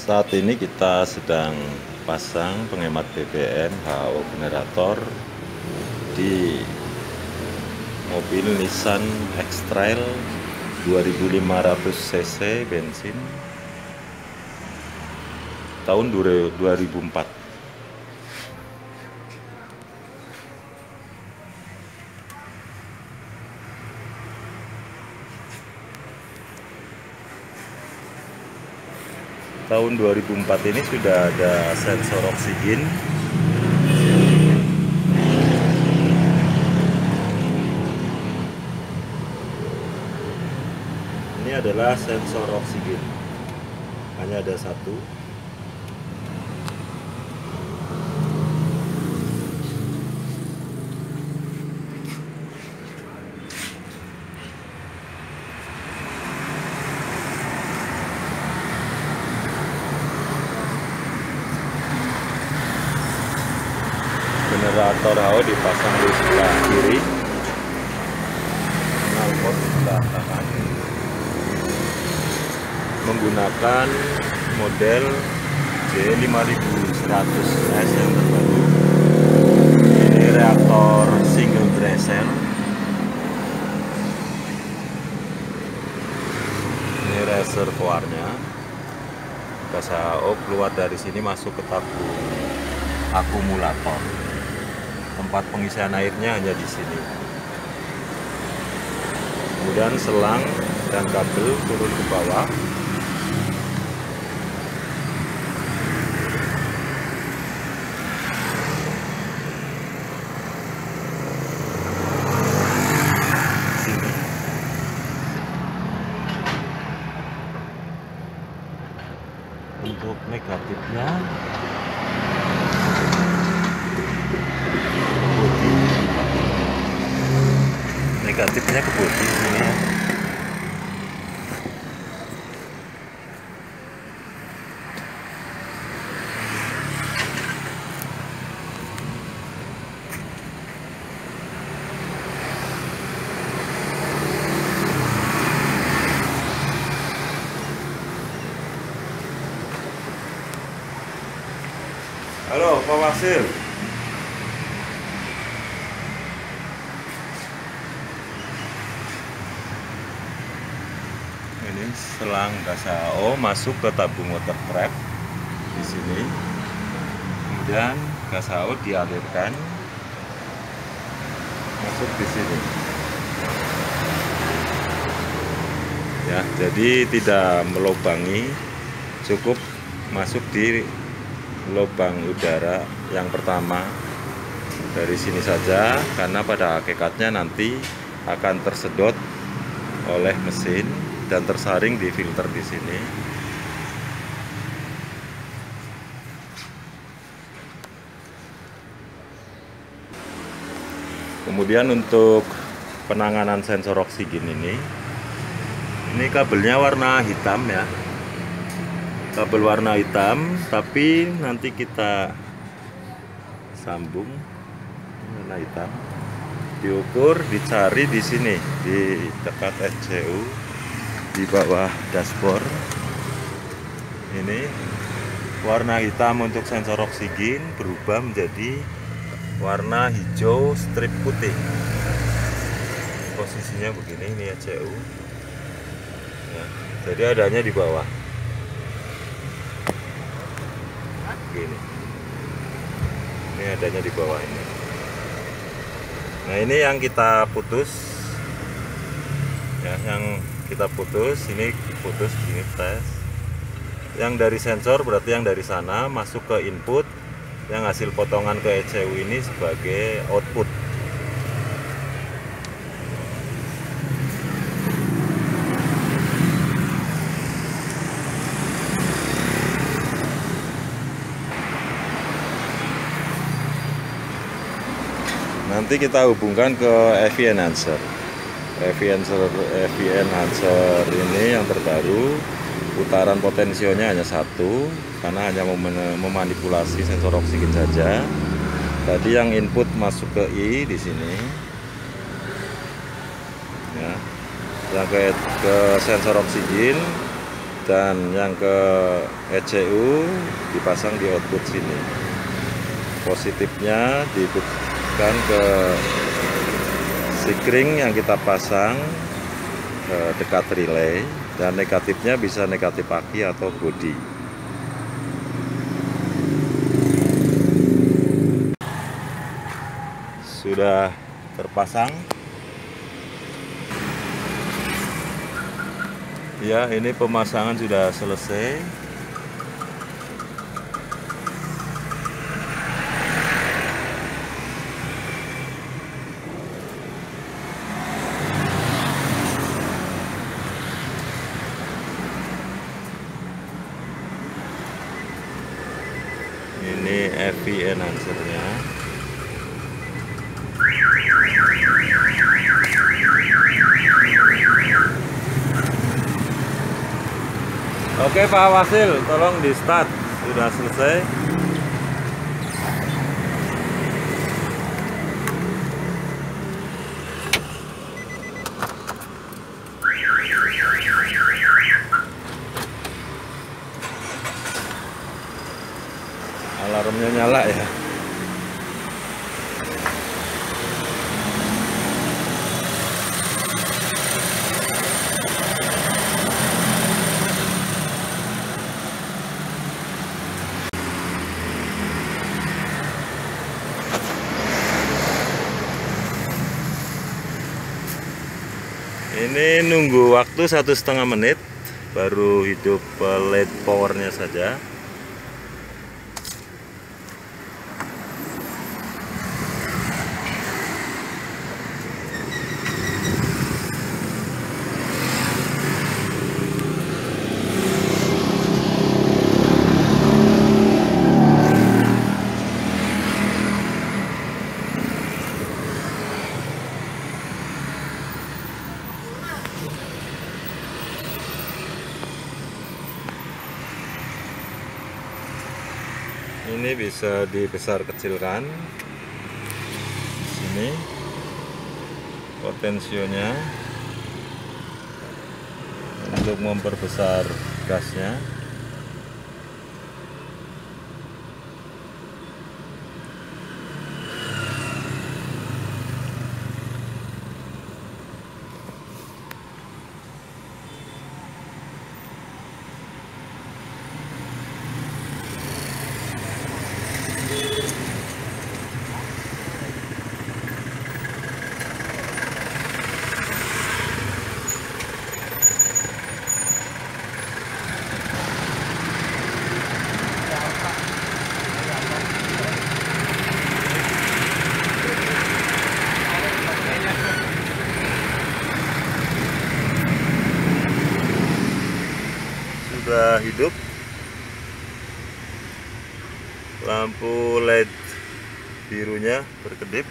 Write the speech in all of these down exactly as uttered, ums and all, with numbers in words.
Saat ini kita sedang pasang penghemat B B M H O generator di mobil Nissan X-Trail dua ribu lima ratus cc bensin tahun dua ribu empat. Tahun dua ribu empat ini sudah ada sensor oksigen. Ini adalah sensor oksigen. Hanya ada satu. Generator H O dipasang di sebelah kiri, knalpot di sebelah kanan, menggunakan model J lima ribu seratus S yang terbaru. Ini reaktor single Dresser. Ini reservoirnya. Gas H O keluar dari sini masuk ke tabung akumulator. Tempat pengisian airnya hanya di sini. Kemudian selang dan kabel turun ke bawah. Sini. Untuk negatifnya negatifnya ke bodi sini ya. Halo Pak Wasil. Ini selang gas H O masuk ke tabung water trap di sini. Kemudian gas H O dialirkan masuk di sini. Ya, jadi tidak melubangi, cukup masuk di lubang udara yang pertama dari sini saja, karena pada hakikatnya nanti akan tersedot oleh mesin dan tersaring di filter di sini. Kemudian untuk penanganan sensor oksigen ini, ini kabelnya warna hitam ya, kabel warna hitam, tapi nanti kita sambung warna hitam, diukur, dicari di sini di dekat S C U. Di bawah dashboard ini warna hitam untuk sensor oksigen berubah menjadi warna hijau strip putih. Posisinya begini, ini S C U ya, jadi adanya di bawah begini, ini adanya di bawah ini. Nah, ini yang kita putus ya, yang kita putus ini putus ini tes. Yang dari sensor berarti yang dari sana masuk ke input, yang hasil potongan ke E C U ini sebagai output. Nanti kita hubungkan ke E V enhancer. E V enhancer, E V enhancer ini yang terbaru, putaran potensionya hanya satu, karena hanya mem memanipulasi sensor oksigen saja. Tadi yang input masuk ke I di sini, ya, yang ke, ke sensor oksigen, dan yang ke E C U dipasang di output sini. Positifnya dihubungkan ke sikring yang kita pasang ke dekat relay, dan negatifnya bisa negatif aki atau bodi. Sudah terpasang ya, ini pemasangan sudah selesai. Ini F V enhancer-nya. Oke Pak Wasil, tolong di start. Sudah selesai. Alarmnya nyala ya. Ini nunggu waktu satu setengah menit baru hidup L E D powernya saja. Ini bisa dibesar kecilkan. Sini potensionya untuk memperbesar gasnya. Sudah hidup, lampu L E D birunya berkedip.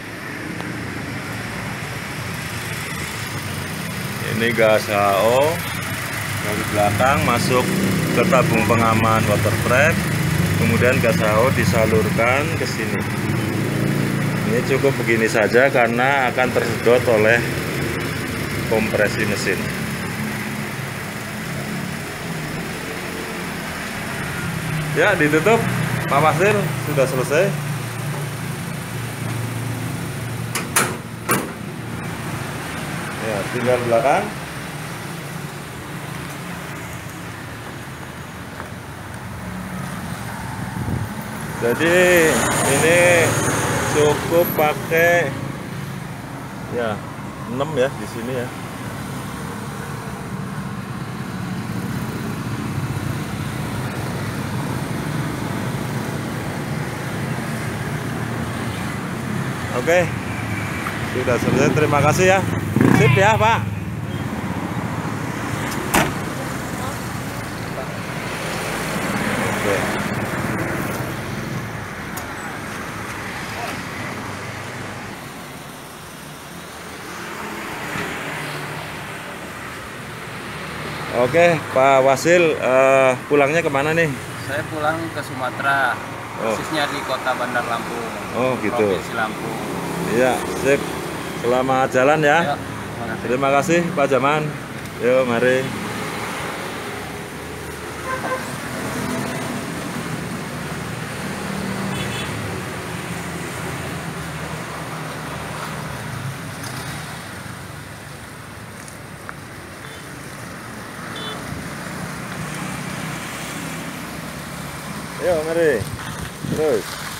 Ini gas H O dari belakang masuk ke tabung pengaman water trap, kemudian gas H O disalurkan ke sini. Ini cukup begini saja karena akan tersedot oleh kompresi mesin. Ya, ditutup. Pak Wasil, sudah selesai. Ya, tinggal belakang. Jadi ini cukup pakai ya enam ya di sini ya. Oke, sudah selesai. Terima kasih ya. Sip ya Pak. Oke. Oke Pak Wasil, uh, pulangnya kemana nih? Saya pulang ke Sumatera, persisnya oh. di kota Bandar Lampung. Oh gitu. Provinsi Lampung. Iya, sip. Selamat jalan ya. Ya, terima kasih Pak Jaman. Yuk, mari. Ayo, mari. Terus.